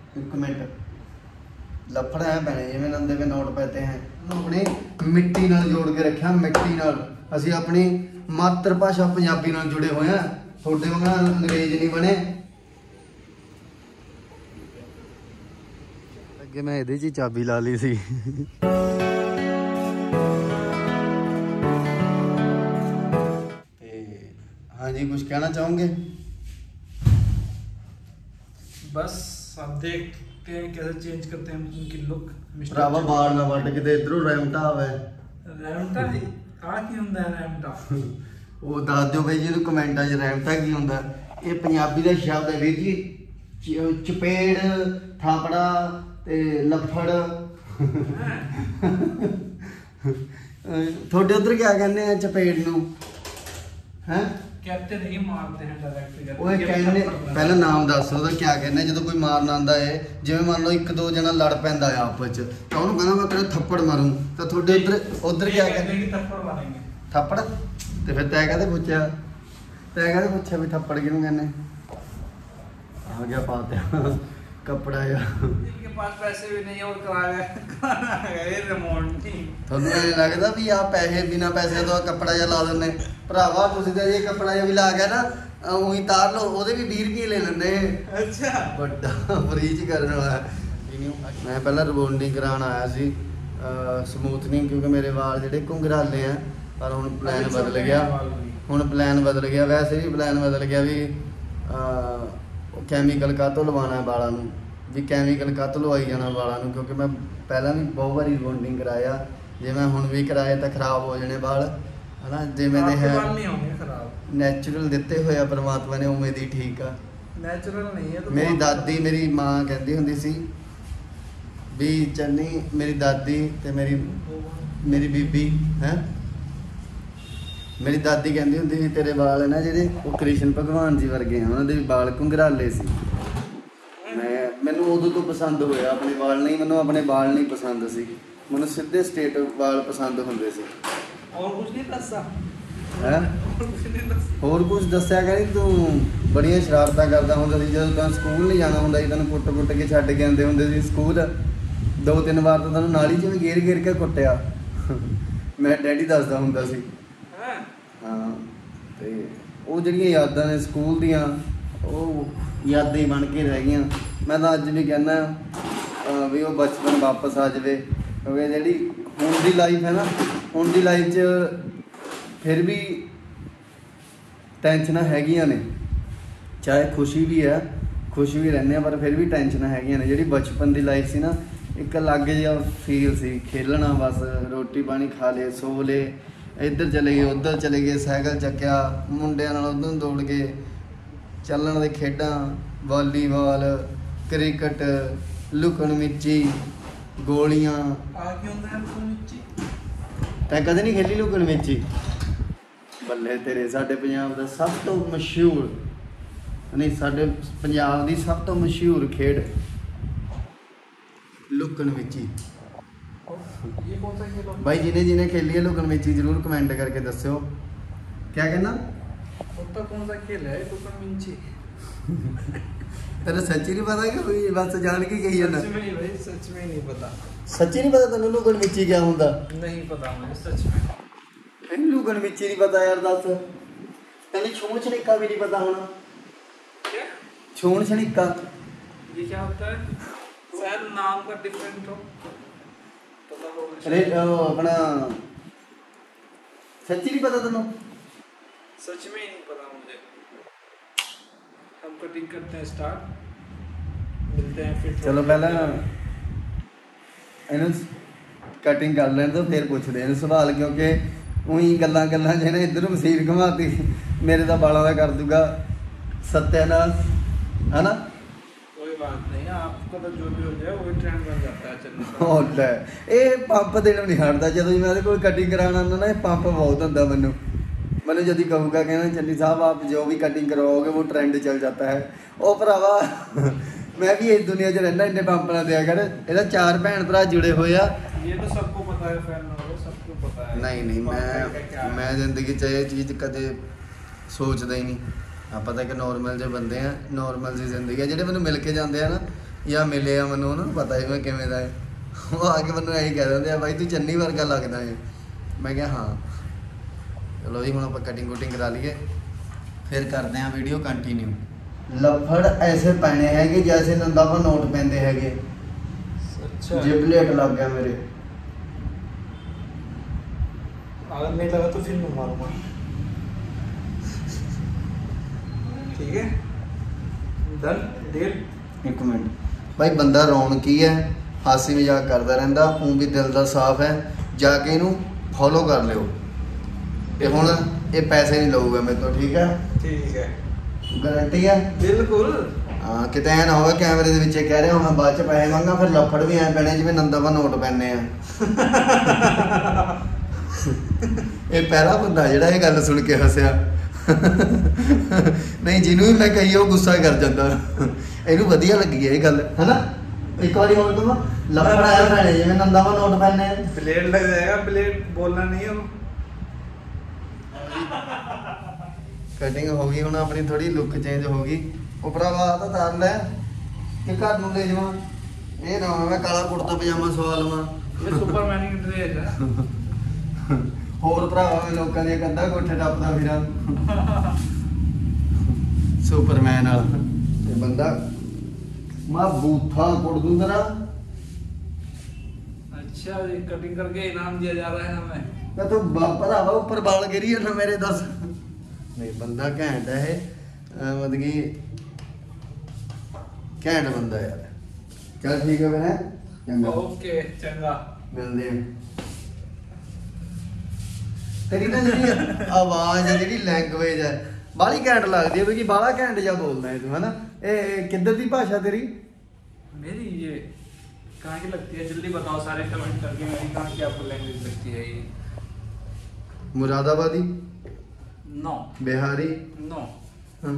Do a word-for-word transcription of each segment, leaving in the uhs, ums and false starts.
एक मिनट लफड़ है पैने जिवें नंदे में नोट पैते हैं अपनी मिट्टी नाल जोड़ के रखा मिट्टी नाल असीं अपनी मातर भाषा पंजाबी नाल जुड़े हुए हैं थोड़े वांगा अंग्रेज नहीं बने अगे मैं इहदे च चाबी ला ली सी हाँ जी कुछ कहना चाहोगे बस आप देखते हैं कैसे चेंज करते हैं उनकी लुक भरावा बाल ना वट के इधरों रैमटा आवे रैमटा आ की हुंदा है रैमटा ਉਹ ਦੱਸ ਦਿਓ ਬਈ ਜਿਹਨੂੰ ਕਮੈਂਟਾਂ 'ਚ ਰੈਮਟਾ ਕੀ ਹੁੰਦਾ ਇਹ ਪੰਜਾਬੀ ਦਾ ਸ਼ਬਦ ਹੈ ਵੀਰ ਜੀ ਚਪੇੜ ਥਾਪੜਾ ਤੇ ਲੱਫੜ ਤੁਹਾਡੇ ਉਧਰ ਕੀ ਕਹਿੰਦੇ ਆ ਚਪੇੜ ਨੂੰ ਹੈ कहते नहीं मारते हैं डायरेक्ट ਉਹ ਕਹਿੰਦੇ ਪਹਿਲਾਂ ਨਾਮ ਦੱਸ ਉਹਦਾ ਕੀ ਕਹਿੰਦੇ ਜਦੋਂ ਕੋਈ ਮਾਰਨ ਆਂਦਾ ਹੈ ਜਿਵੇਂ ਮੰਨ ਲਓ ਇੱਕ ਦੋ ਜਣਾ ਲੜ ਪੈਂਦਾ ਆ ਆਪਸ 'ਚ ਤਾਂ ਉਹਨੂੰ ਕਹਿੰਦਾ ਮੈਂ ਤੇਰੇ ਥੱਪੜ ਮਾਰੂੰ ਤਾਂ ਤੁਹਾਡੇ ਉਧਰ ਉਧਰ ਕੀ ਕਹਿੰਦੇ कि थप्पड़ मारेंगे थप्पड़ तो फिर तय कहते पूछा तय कहते पूछा भी थप्पड़ किनू कहने आ गया पाते कपड़ा या इनके पास पैसे भी नहीं और करा गए रिमोट नहीं ਤੁਹਾਨੂੰ ਇਹ ਲੱਗਦਾ ਵੀ ਆ ਪੈਸੇ ਬਿਨਾ ਪੈਸੇ ਤੋਂ ਕਪੜਾ ਜਿਹਾ ਲਾ ਦਿੰਦੇ ਭਰਾਵਾ ਤੁਸੀਂ ਤਾਂ ਇਹ ਕਪੜਾ ਜਿਹਾ ਵੀ ਲਾ ਗਿਆ ਨਾ ਉਹੀ ਤਾਰ ਲਓ ਉਹਦੇ ਵੀ ਵੀਹ ਰੁਪਏ ਲੈ ਲੈਂਦੇ अच्छा ਵੱਡਾ ਫਰੀਜ ਕਰਨ ਵਾਲਾ ਮੈਂ ਪਹਿਲਾਂ ਰਿਬੌਂਡਿੰਗ ਕਰਾਉਣ ਆਇਆ ਸੀ ਸਮੂਥਨਿੰਗ ਕਿਉਂਕਿ ਮੇਰੇ ਵਾਲ ਜਿਹੜੇ ਘੁੰਗਰਾਲੇ ਆ पर हुण प्लान बदल गया हुण प्लान बदल गया वैसे भी प्लान बदल गया भी कैमिकल कातों लवाना बालों नूं भी कैमिकल कातों लवाई जाना बालों क्योंकि मैं पहला भी बहुत बारी रिबॉन्डिंग कराया जे मैं हुण भी कराए तो खराब हो जाने बाल है ना जिवें दे है नैचुरल दिते हुए परमात्मा ने उवें दी ठीक आ नैचुरल नहीं है तो मेरी दादी मेरी माँ कहती हुंदी सी भी चन्नी मेरी दादी ते मेरी मेरी बीबी है मेरी दादी कहती होंगी सी तेरे बाल है ना जिहड़े वो कृष्ण भगवान जी वर्गे हैं उन्होंने भी बाल घुंघराले सी मैं मैनू उदों तो पसंद होया अपने बाल नहीं मैनू अपने बाल नहीं पसंद सी मैनू सीधे स्ट्रेट बाल पसंद होंदे सी और कुछ नहीं दस्सा है होर कुछ दस्सिया करी तू बड़ियां शरारतां करदा हुंदा सी जदों तैं स्कूल नहीं जाना हुंदा सी तैनूं कुट कुट के छड्ड के आंदे हुंदे सी स्कूल दो तीन बार तो तैनूं नाली च भी घेर घेर के कुੱਟਿਆ मैं डैडी दसदा हुंदा सी हाँ तो वो जड़ियाँ यादां ने स्कूल दियां वो यादां ही बन के रह गई मैं तो अज भी कहना भी वो बचपन वापस आ जाए क्योंकि जी हुण दी लाइफ है ना हुण दी लाइफ च फिर भी टेंशन हैगियां ने चाहे खुशी भी है खुश भी रहने पर फिर भी टेंशन हैगियां ने जी बचपन की लाइफ सी ना एक अलग जिहा फील सी खेलना बस रोटी पानी खा ले सो ले इधर चले गए उधर चले गए साइकिल चक्या मुंडिया नाल उधर दौड़ गए चलन दे खेडां वॉलीबॉल क्रिकेट लुकन मिची गोलियां तैं कदे नहीं खेली लुकन मिची बल्ले तेरे साडे पंजाब दा सब तो मशहूर नहीं साडे पंजाब दी सब तो मशहूर खेड लुकन मिची ये कौन सा खेल होता भाई जिन्हें जिन्हें खेली है लुकन मिची जरूर कमेंट करके दस्यो क्या कहना होता कौन सा खेल है लुकन मिची तेरा सच्ची नहीं पता कि कोई बस जान के गई है ना सच में नहीं भाई सच में नहीं पता सच्ची नहीं पता तेन लुकन मिची क्या होंदा नहीं पता मुझे सच में लुकन मिची नहीं पता यार दस तेन छूण छणिक्का भी नहीं पता होना क्या छूण छणिक्का ये क्या होता है शायद नाम का डिफरेंट हो अरे अपना सच्ची नहीं पता तेनों सच में ही नहीं पता मुझे हम कटिंग करते हैं स्टार्ट मिलते हैं फिर चलो पहला इन्हू कटिंग कर लें तो फिर पूछते हैं सवाल क्योंकि उही गल्लां गल्लां च ना इधर मसीर घुमाती मेरे तो बालों का कर दूगा सत्यानाश है ना कोई बात नहीं आपका तो जो भी हो जाए वही ट्रेंड बन जाता है चलने ये पंप देने नहीं हटता जो मैं कोई कटिंग कराना ना ये पंप बहुत होंगे मैनू मैंने जब कहूँगा कहना चन्नी साहब आप जो भी कटिंग करवाओगे वो ट्रेंड चल जाता है ओ भरावा मैं भी इस दुनिया च रहना इन्ने पंप ना दिया कर ये चार भैन भरा जुड़े हुए आ ये तो सबको पता है फैन सबको पता है नहीं नहीं मैं मैं जिंदगी च ये चीज़ कदे सोचता ही नहीं आप पता कि नॉर्मल जो बंदे हैं नॉर्मल सी जिंदगी है जो मैंने मिल के जाते हैं ना ਜਾਂ ਮਿਲੇ ਆ ਮੈਨੂੰ ਉਹਨਾਂ ਨੂੰ ਪਤਾ ਹੀ ਮੈਂ ਕਿਵੇਂ ਦਾ ਹੈ। ਉਹ ਆ ਕੇ ਮੈਨੂੰ ਇਹੀ ਕਹਿ ਦਿੰਦੇ ਆ ਬਾਈ ਤੂੰ ਚੰਨੀ ਵਰਗਾ ਲੱਗਦਾ ਹੈ। ਮੈਂ ਕਿਹਾ ਹਾਂ। ਚਲੋ ਜੀ ਹੁਣ ਆਪਾਂ ਕਟਿੰਗ ਕੁਟਿੰਗ ਕਰਾ ਲਈਏ ਫਿਰ ਕਰਦੇ ਹਾਂ ਵੀਡੀਓ ਕੰਟੀਨਿਊ। ਲਫੜ ਐਸੇ ਪੈਣੇ ਹੈਗੇ ਜੈਸੇ ਨੰਦਾ ਪਾ ਨੋਟ ਪੈਂਦੇ ਹੈਗੇ। अच्छा जिबलेट लग गया मेरे। अगर नहीं लगा तो फिर मैं मारूंगा। ठीक है डन डील। एक मिनट भाई बंदा रौनकी है, हासी मजाक करता रहता, ऊँ भी दिल दा साफ है, जाके इनू फॉलो कर लियो। ते हुण ये पैसे नहीं लऊगा मेरे तो। ठीक है ठीक है गारंटी है बिल्कुल। हाँ किते ऐ ना होवे कैमरे दे विच कह रहे हो मैं बाद च पैसे मंगा फिर लफड़ भी ऐ पैने जिवें नंदा वा नोट पैने आ। ये पहला बंदा जिहड़ा ये गल सुन के हसिया। नहीं जिन्हों भी मैं कही वो गुस्सा कर जाता। इनू वधिया लगी है ये गल है ना। एक बार और तुम लफड़ आया पैने जिवें नंदा वा नोट पैने। ब्लेड लग जाएगा, ब्लेड बोलना नहीं है। कटिंग हो गई, हुण अपनी थोड़ी लुक चेंज हो गई। ਉਹ ਭਰਾਵਾ ਤਾਂ ਤਾਰ ਲੈ ਕਿ ਘਰ ਨੂੰ ਲੈ ਜਾਵਾਂ। ਇਹ ਨਾ ਮੈਂ ਕਾਲਾ ਕੁੜਤਾ ਪਜਾਮਾ ਸਵਾ ਲਵਾਂ। ਇਹ ਸੁਪਰਮੈਨ ਦੀ ਡਰੈਸ ਹੈ। ਹੋਰ ਭਰਾਵਾ ਮੈਂ ਲੋਕਾਂ ਦੀਆਂ ਕੰਧਾਂ ਕੋਠੇ ਟੱਪਦਾ ਫਿਰਾਂ ਸੁਪਰਮੈਨ ਵਾਲਾ। ਤੇ ਬੰਦਾ ਮੈਂ ਬੂਥਾ ਕੁੜ ਦੂੰ ਤੇਰਾ। अच्छा ये कटिंग करके इनाम दिया जा रहा है हमें। मैं तो भरावा ऊपर बाल गिरी है ना मेरे दस। नहीं बंदा घैंट है ये, मतलब कि घैंट बंदा यार। चल ठीक है मैंने चंगा ओके चंगा मिलते हैं। तेरी ना जी आवाज है, जी लैंग्वेज है बाली घैंट लगती है क्योंकि बाला घैंट जा बोलना है तू है ना। ए किधर दी भाषा तेरी? मेरी ये कहाँ की लगती है जल्दी बताओ सारे कमेंट करके। मेरी कहाँ की आपको लैंग्वेज लगती है ये? मुरादाबादी, नो बिहारी, नो हाँ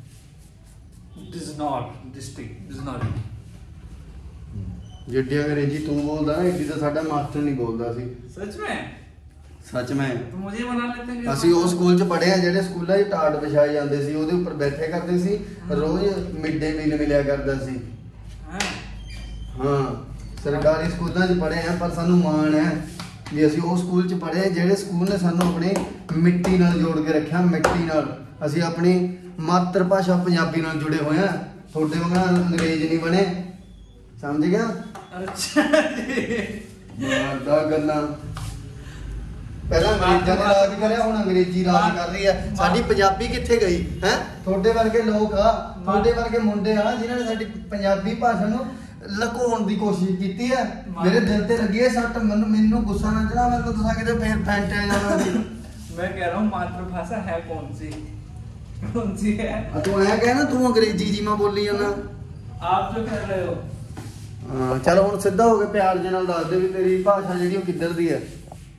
दिजनौर डिस्ट्रिक्ट दिजनौर। जिड्डी अंग्रेजी तू बोलदा ना एडी तो साडा मास्टर नहीं बोलदा सी। सच में? सच में तो मुझे बना लेते हैं। ਅਸੀਂ ਉਹ ਸਕੂਲ 'ਚ ਪੜ੍ਹੇ ਆ ਜਿਹੜੇ ਸਕੂਲਾਂ 'ਚ ਟਾਟ ਵਿਛਾਏ ਜਾਂਦੇ ਸੀ ਉਹਦੇ ਉੱਪਰ ਬੈਠੇ ਕਰਦੇ ਸੀ। ਰੋਜ਼ ਮਿਡ ਡੇ ਮੀਲ ਮਿਲਿਆ ਕਰਦਾ ਸੀ। हाँ ਹਾਂ ਸਰਕਾਰੀ ਸਕੂਲਾਂ 'ਚ ਪੜ੍ਹੇ ਆ ਪਰ ਸਾਨੂੰ ਮਾਣ ਹੈ ਵੀ ਅਸੀਂ ਉਹ ਸਕੂਲ 'ਚ ਪੜ੍ਹੇ ਜਿਹੜੇ ਸਕੂਲ ਨੇ ਸਾਨੂੰ ਆਪਣੀ ਮਿੱਟੀ ਨਾਲ ਜੋੜ ਕੇ ਰੱਖਿਆ। ਮਿੱਟੀ ਨਾਲ ਅਸੀਂ ਆਪਣੀ ਮਾਤਰ ਭਾਸ਼ਾ ਪੰਜਾਬੀ ਨਾਲ ਜੁੜੇ ਹੋਏ ਆ। ਤੁਹਾਡੇ ਵਾਂਗ ਅੰਗਰੇਜ਼ ਨਹੀਂ ਬਣੇ, ਸਮਝ ਗਿਆ? अच्छा ਮਾਰਦਾ ਗੱਲਾਂ ਪਹਿਲਾਂ ਅੰਗਰੇਜ਼ਾਂ ਨੇ ਰਾਜ ਕਰਿਆ ਹੁਣ ਅੰਗਰੇਜ਼ੀ ਰਾਜ ਕਰ ਰਹੀ ਹੈ। ਸਾਡੀ ਪੰਜਾਬੀ ਕਿੱਥੇ ਗਈ ਹੈ? ਤੁਹਾਡੇ ਵਰਗੇ ਲੋਕ ਆ, ਤੁਹਾਡੇ ਵਰਗੇ ਮੁੰਡੇ ਆ ਜਿਨ੍ਹਾਂ ਨੇ ਸਾਡੀ ਪੰਜਾਬੀ ਭਾਸ਼ਾ ਨੂੰ ਲੁਕਾਉਣ ਦੀ ਕੋਸ਼ਿਸ਼ ਕੀਤੀ ਹੈ। ਮੇਰੇ ਦਿਲ ਤੇ ਲੱਗੀ ਹੈ ਸੱਟ। ਮੈਨੂੰ ਮੈਨੂੰ ਗੁੱਸਾ ਨਾ ਚੜਾ, ਮੈਂ ਤਾਂ ਦੱਸਾਂ ਕਿਤੇ ਫੇਰ ਫੈਂਟਿਆ ਜਾਣਾ ਸੀ। मैं कह रहा हूँ मातृभाषा है कौन सी? कौन सी है? ਆ ਤੂੰ ਐਂ ਕਹਿ ਨਾ ਤੂੰ ਅੰਗਰੇਜ਼ੀ ਜੀ ਮੈਂ ਬੋਲੀ ਜਾਂਦਾ। आप जो कह रहे हो। ਹਾਂ ਚਲ ਹੁਣ ਸਿੱਧਾ ਹੋ ਕੇ ਪਿਆਰ ਦੇ ਨਾਲ ਦੱਸ ਦੇ ਵੀ ਤੇਰੀ ਭਾਸ਼ਾ ਜਿਹੜੀ ਉਹ ਕਿੱਧਰ ਦੀ ਹੈ।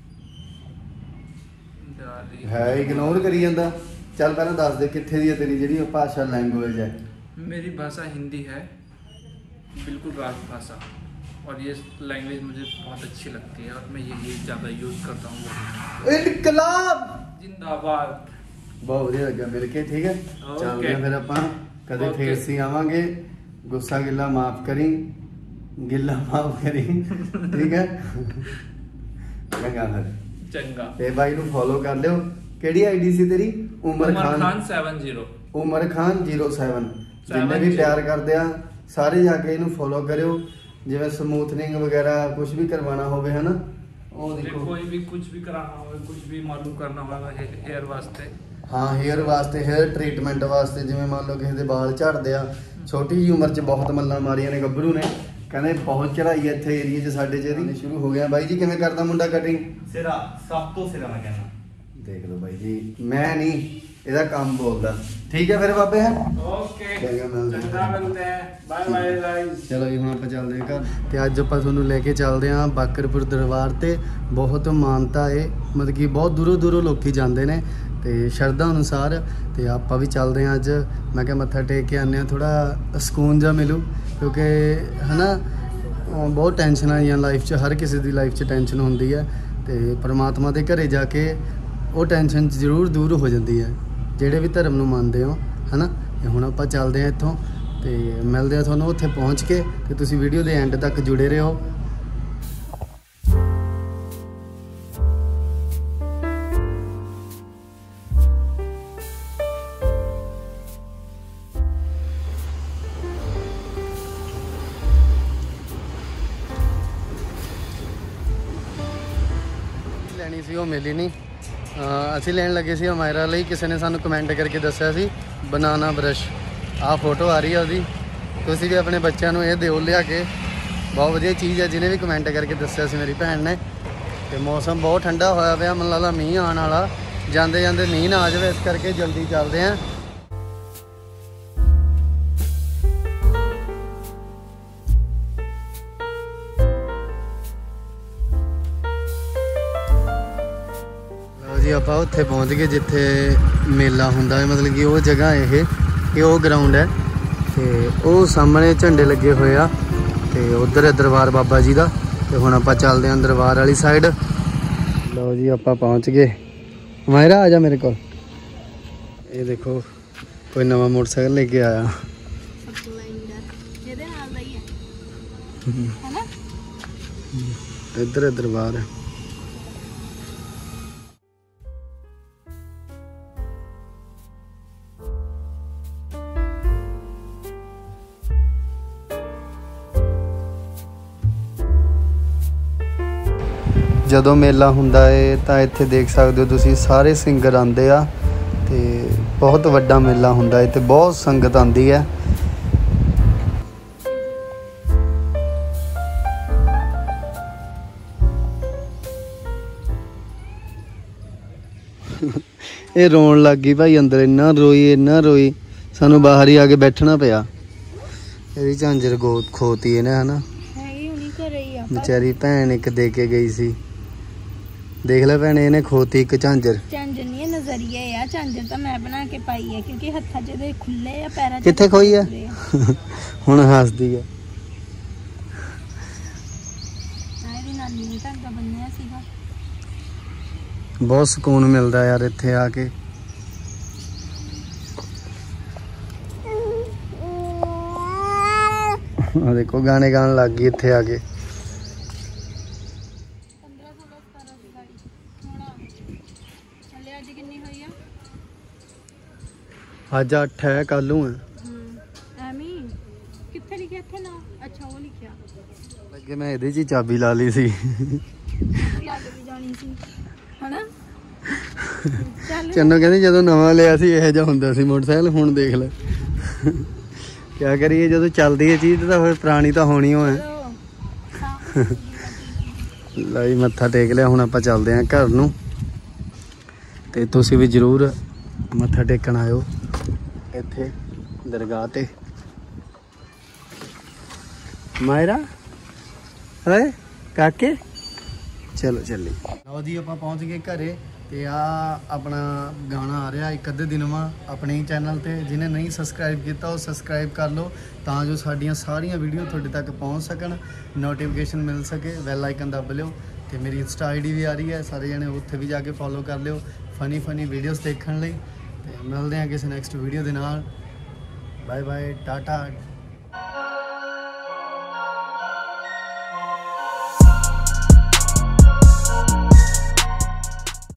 ਹੈ ਇਗਨੋਰ ਕਰੀ ਜਾਂਦਾ। ਚੱਲ ਪਹਿਲਾਂ ਦੱਸ ਦੇ ਕਿੱਥੇ ਦੀ ਹੈ ਤੇਰੀ ਜਿਹੜੀ ਭਾਸ਼ਾ ਲੈਂਗੁਏਜ ਹੈ। मेरी भाषा हिंदी है, बिल्कुल राजभाषा। और ये लैंग्वेज मुझे बहुत अच्छी लगती है और मैं यही ज़्यादा यूज़ करता हूँ। इनकलाब जिंदाबाद। बहुत ਵਧੀਆ ਲੱਗਾ ਮਿਲ ਕੇ। ਠੀਕ ਹੈ ਚੱਲਦੇ ਫਿਰ ਆਪਾਂ ਕਦੇ ਫੇਰ ਸੀ ਆਵਾਂਗੇ। ਗੁੱਸਾ ਗਿੱਲਾ ਮਾਫ ਕਰੀ, ਗਿੱਲਾ ਮਾਫ ਕਰੀ। ਠੀਕ ਹੈ ਚੰਗਾ ਫਿਰ चंगा। ਤੇ ਬਾਈ ਨੂੰ ਫੋਲੋ ਕਰ ਲਿਓ। ਕਿਹੜੀ ਆਈਡੀ ਸੀ ਤੇਰੀ? ਉਮਰ ਖਾਨ खान सेवन जीरो। ਉਮਰ ਖਾਨ ਜ਼ੀਰੋ ਸੈਵਨ। ਜਿੰਨੇ ਵੀ ਪਿਆਰ ਕਰਦੇ ਆ ਸਾਰੇ ਜਾ ਕੇ ਇਹਨੂੰ ਫੋਲੋ ਕਰਿਓ। ਜਿਵੇਂ ਸਮੂਥਨਿੰਗ ਵਗੈਰਾ ਕੁਝ ਵੀ ਕਰਵਾਉਣਾ ਹੋਵੇ ਹੈ ਨਾ ਉਹ ਦੇਖੋ। कोई भी कुछ भी कराना हो, कुछ भी मालूम करना होगा हेयर वास्ते। ਹਾਂ ਹੇਅਰ ਵਾਸਤੇ, ਹੇਅਰ ਟ੍ਰੀਟਮੈਂਟ ਵਾਸਤੇ। ਜਿਵੇਂ ਮੰਨ ਲਓ ਕਿਸੇ ਦੇ ਵਾਲ ਝੜਦੇ ਆ, ਛੋਟੀ ਜਿਹੀ ਉਮਰ 'ਚ ਬਹੁਤ ਮੱਲਾਂ ਮਾਰੀਆਂ ਨੇ ਗੱਭਰੂ ਨੇ। ਕਹਿੰਦੇ ਬਹੁਤ ਚੜਾਈ ਹੈ ਇੱਥੇ ਏਰੀਏ 'ਚ ਸਾਡੇ 'ਚ ਇਹਦੀ ਸ਼ੁਰੂ ਹੋ ਗਿਆ। ਬਾਈ ਜੀ ਕਿਵੇਂ ਕਰਦਾ ਮੁੰਡਾ ਕਟਿੰਗ? ਸਿਰਾ ਸਭ ਤੋਂ ਸਿਰਾ ਮੈਂ ਕਹਿੰਦਾ। ਦੇਖ ਲਓ ਬਾਈ ਜੀ ਮੈਂ ਨਹੀਂ ਇਹਦਾ ਕੰਮ ਬੋਲਦਾ। ਠੀਕ ਹੈ ਫਿਰ ਬਾਬੇ ਹੈ ओके चंगा मिलते हैं। चंगा मिलते हैं। Bye bye guys. ਚਲੋ ਜੀ ਹੁਣ ਆਪਾਂ ਚੱਲਦੇ ਹਾਂ ਘਰ। ਤੇ ਅੱਜ ਆਪਾਂ ਤੁਹਾਨੂੰ ਲੈ ਕੇ ਚੱਲਦੇ ਹਾਂ ਬਾਕਰਪੁਰ ਦਰਬਾਰ ਤੇ। ਬਹੁਤ ਮਾਨਤਾ ਹੈ, ਮਤਲਬ ਕਿ ਬਹੁਤ ਦੂਰੋਂ ਦੂਰੋਂ ਲੋਕੀ ਜਾਂਦੇ ਨੇ ਤੇ ਸ਼ਰਧਾ ਅਨੁਸਾਰ। ਤੇ ਆਪਾਂ ਵੀ ਚੱਲਦੇ ਹਾਂ ਅੱਜ। ਮੈਂ ਕਿਹਾ ਮੱਥਾ ਟੇਕ ਕੇ ਆਉਂਦੇ ਹਾਂ, ਥੋੜਾ ਸਕੂਨ ਜਿਹਾ ਮਿਲੂ ਕਿਉਂਕਿ ਹੈ ਨਾ ਬਹੁਤ ਟੈਨਸ਼ਨ ਆਈਆਂ ਲਾਈਫ 'ਚ। ਹਰ ਕਿਸੇ ਦੀ ਲਾਈਫ 'ਚ ਟੈਨਸ਼ਨ ਹੁੰਦੀ ਹੈ ਤੇ ਪਰਮਾਤਮਾ ਦੇ ਘਰੇ ਜਾ ਕੇ ਉਹ ਟੈਨਸ਼ਨ ਜ਼ਰੂਰ ਦੂਰ ਹੋ ਜਾਂਦੀ ਹੈ ਜਿਹੜੇ ਵੀ ਧਰਮ ਨੂੰ ਮੰਨਦੇ ਹੋ ਹੈ ਨਾ। ਤੇ ਹੁਣ ਆਪਾਂ ਚੱਲਦੇ ਹਾਂ ਇੱਥੋਂ ਤੇ ਮਿਲਦੇ ਆ ਤੁਹਾਨੂੰ ਉੱਥੇ ਪਹੁੰਚ ਕੇ ਤੇ ਤੁਸੀਂ ਵੀਡੀਓ ਦੇ ਐਂਡ ਤੱਕ ਜੁੜੇ ਰਹੋ। ਲੈਣੀ ਸੀ ਉਹ ਮਿਲੀ ਨਹੀਂ। ਅਸੀਂ ਲੈਣ ਲੱਗੇ ਸੀ ਅਮਾਇਰਾ ਲਈ। ਕਿਸੇ ਨੇ ਸਾਨੂੰ ਕਮੈਂਟ ਕਰਕੇ ਦੱਸਿਆ ਸੀ ਬਨਾਨਾ ਬਰਸ਼, ਆਹ ਫੋਟੋ ਆ ਰਹੀ ਆ ਉਹਦੀ। ਤੁਸੀਂ ਵੀ ਆਪਣੇ ਬੱਚਿਆਂ ਨੂੰ ਇਹ ਦਿਓ ਲਿਆ ਕੇ, ਬਹੁਤ ਵਧੀਆ ਚੀਜ਼ ਹੈ। ਜਿਹਨੇ ਵੀ ਕਮੈਂਟ ਕਰਕੇ ਦੱਸਿਆ ਸੀ ਮੇਰੀ ਭੈਣ ਨੇ। ਤੇ ਮੌਸਮ ਬਹੁਤ ਠੰਡਾ ਹੋਇਆ ਪਿਆ, ਮੈਨੂੰ ਲੱਗਦਾ ਮੀਂਹ ਆਉਣ ਵਾਲਾ। ਜਾਂਦੇ ਜਾਂਦੇ ਮੀਂਹ ਨਾ ਆ ਜਾਵੇ, ਇਸ ਕਰਕੇ ਜਲਦੀ ਚੱਲਦੇ ਹਾਂ। ਜੀ ਆਪਾਂ ਉੱਥੇ ਪਹੁੰਚ ਗਏ ਜਿੱਥੇ ਮੇਲਾ ਹੁੰਦਾ ਹੈ, ਮਤਲਬ ਕਿ ਉਹ ਜਗ੍ਹਾ ਇਹ ਇਹ ਉਹ ਗਰਾਊਂਡ ਹੈ। ਤੇ ਉਹ ਸਾਹਮਣੇ ਝੰਡੇ ਲੱਗੇ ਹੋਏ ਆ ਤੇ ਉਧਰ ਹੈ ਦਰਬਾਰ ਬਾਬਾ ਜੀ ਦਾ। ਤੇ ਹੁਣ ਆਪਾਂ ਚੱਲਦੇ ਹਾਂ ਦਰਬਾਰ ਵਾਲੀ ਸਾਈਡ। ਲਓ ਜੀ ਆਪਾਂ ਪਹੁੰਚ ਗਏ। ਮਾਇਰਾ ਆ ਜਾ ਮੇਰੇ ਕੋਲ। ਇਹ ਦੇਖੋ ਕੋਈ ਨਵਾਂ ਮੋਟਰਸਾਈਕਲ ਲੈ ਕੇ ਆਇਆ। ਇੱਧਰ ਹੈ ਦਰਬਾਰ। ਜਦੋਂ ਮੇਲਾ ਹੁੰਦਾ ਹੈ ਤਾਂ ਇੱਥੇ ਦੇਖ ਸਕਦੇ ਹੋ ਤੁਸੀਂ, ਸਾਰੇ ਸਿੰਗਰ ਆਉਂਦੇ ਆ ਤੇ ਬਹੁਤ ਵੱਡਾ ਮੇਲਾ ਹੁੰਦਾ ਹੈ ਤੇ ਬਹੁਤ ਸੰਗਤ ਆਉਂਦੀ ਹੈ। ਇਹ ਰੋਣ ਲੱਗ ਗਈ ਭਾਈ ਅੰਦਰ, ਇੰਨਾ ਰੋਈ ਇੰਨਾ ਰੋਈ, ਸਾਨੂੰ ਬਾਹਰ ਹੀ ਆ ਕੇ ਬੈਠਣਾ ਪਿਆ। ਇਹਦੀ ਝਾਂਜਰ ਗੋ ਖੋਤੀ ਇਹਨੇ ਹਨਾ, ਵਿਚਾਰੀ ਭੈਣ ਇੱਕ ਦੇ ਕੇ ਗਈ ਸੀ। ਦੇਖ ਲੈ ਭੈਣੇ ਇਹਨੇ ਖੋਤੀ ਇੱਕ ਝਾਂਜਰ। ਝਾਂਜਰ ਨਹੀਂ ਨਜ਼ਰੀਆ ਆ, ਝਾਂਜਰ ਤਾਂ ਮੈਂ ਬਣਾ ਕੇ ਪਾਈ ਹੈ ਕਿਉਂਕਿ ਹੱਥਾਂ 'ਚ ਦੇ ਖੁੱਲੇ ਆ, ਪੈਰਾਂ 'ਚ ਕਿੱਥੇ ਖੋਈ ਆ। ਹੁਣ ਹੱਸਦੀ ਆ। ਇਹਦੀ ਨਾਨੀ ਨੇ ਧਾਗਾ ਬੰਨਿਆ ਸੀਗਾ। ਬਹੁਤ ਸਕੂਨ ਮਿਲਦਾ ਯਾਰ ਇੱਥੇ ਆ ਕੇ। ਆ ਦੇਖੋ ਗਾਣੇ ਗਾਣ ਲੱਗ ਗਈ ਇੱਥੇ ਆ ਕੇ। ਅੱਜ ਅੱਠ ਹੈ, ਕੱਲ ਨੂੰ ਹੈ। ਐਵੇਂ ਕਿੱਥੇ ਲਿਖਿਆ ਇੱਥੇ ਨਾ? ਅੱਛਾ ਉਹ ਲਿਖਿਆ ਲੱਗੇ ਮੈਂ ਇਹਦੇ 'ਚ ਹੀ ਚਾਬੀ ਲਾ ਲਈ ਸੀ। ਲੱਗ ਵੀ ਜਾਣੀ ਸੀ ਹਨਾ। ਚੰਨੋ ਕਹਿੰਦੀ ਜਦੋਂ ਨਵਾਂ ਲਿਆ ਸੀ ਇਹੋ ਜਿਹਾ ਹੁੰਦਾ ਸੀ ਮੋਟਰਸਾਈਕਲ, ਹੁਣ ਦੇਖ ਲੈ ਕਿਆ ਕਰੀਏ। ਜਦੋਂ ਚੱਲਦੀ ਹੈ ਚੀਜ਼ ਤਾਂ ਫਿਰ ਪੁਰਾਣੀ ਤਾਂ ਹੋਣੀ ਓ ਹੈ। ਲਈ ਮੱਥਾ ਟੇਕ ਲਿਆ, ਹੁਣ ਆਪਾਂ ਚੱਲਦੇ ਹਾਂ ਘਰ ਨੂੰ। ਤੇ ਤੁਸੀਂ ਵੀ ਜ਼ਰੂਰ ਮੱਥਾ ਟੇਕਣ ਆਇਓ ਇੱਥੇ ਦਰਗਾਹ ਤੇ। ਮਾਇਰਾ ਹੈ ਕਾਕੇ, ਚਲੋ ਚੱਲੀ। ਲਓ ਜੀ ਆਪਾਂ ਪਹੁੰਚ ਗਏ ਘਰੇ। ਤੇ ਆ ਆਪਣਾ ਗਾਣਾ ਆ ਰਿਹਾ ਇੱਕ ਅੱਧੇ ਦਿਨ ਮਾ ਆਪਣੇ ਹੀ ਚੈਨਲ ਤੇ। ਜਿਹਨੇ ਨਹੀਂ ਸਬਸਕ੍ਰਾਈਬ ਕੀਤਾ ਉਹ ਸਬਸਕ੍ਰਾਈਬ ਕਰ ਲਓ ਤਾਂ ਜੋ ਸਾਡੀਆਂ ਸਾਰੀਆਂ ਵੀਡੀਓ ਤੁਹਾਡੇ ਤੱਕ ਪਹੁੰਚ ਸਕਣ, ਨੋਟੀਫਿਕੇਸ਼ਨ ਮਿਲ ਸਕੇ। ਬੈਲ ਆਈਕਨ ਦੱਬ ਲਿਓ। ਤੇ ਮੇਰੀ ਇੰਸਟਾ ਆਈ ਡੀ ਵੀ ਆ ਰਹੀ ਹੈ, ਸਾਰੇ ਜਣੇ ਉੱਥੇ ਵੀ ਜਾ ਕੇ ਫੋਲੋ ਕਰ ਲਿਓ ਫਨੀ ਫਨੀ ਵੀਡੀਓਜ਼ ਦੇਖਣ ਲਈ। ਤੇ ਮਿਲਦੇ ਹਾਂ ਕਿਸੇ ਨੈਕਸਟ ਵੀਡੀਓ ਦੇ ਨਾਲ। Bye bye, Tata.